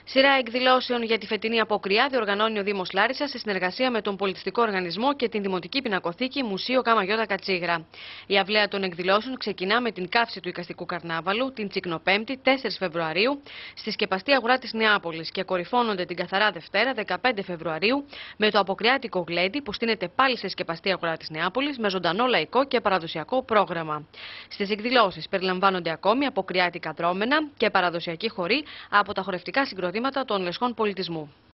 Σειρά εκδηλώσεων για τη φετινή αποκριά διοργανώνει ο Δήμος Λάρισσας σε συνεργασία με τον Πολιτιστικό Οργανισμό και την Δημοτική Πινακοθήκη Μουσείο ΚΙ Κατσίγρα. Η αυλαία των εκδηλώσεων ξεκινά με την καύση του Οικαστικού Καρνάβαλου την Τσικνοπέμπτη 4 Φεβρουαρίου στη σκεπαστή αγορά της Νεάπολης και κορυφώνονται την Καθαρά Δευτέρα 15 Φεβρουαρίου με το αποκριάτικο γλέντι που στείνεται πάλι σε σκεπαστή αγορά της Νεάπολης με ζωντανό λαϊκό και παραδοσιακό πρόγραμμα. Στις εκδηλώσεις περιλαμβάνονται ακόμη αποκριάτικα δρόμενα και παραδοσιακοί χοροί από τα χορευτικά συγκροτήματα των λεσχών πολιτισμού.